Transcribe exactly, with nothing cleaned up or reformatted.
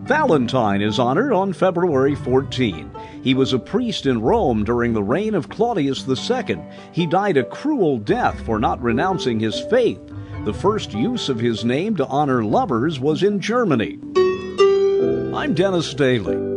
Valentine is honored on February fourteenth. He was a priest in Rome during the reign of Claudius the Second. He died a cruel death for not renouncing his faith. The first use of his name to honor lovers was in Germany. I'm Dennis Daly.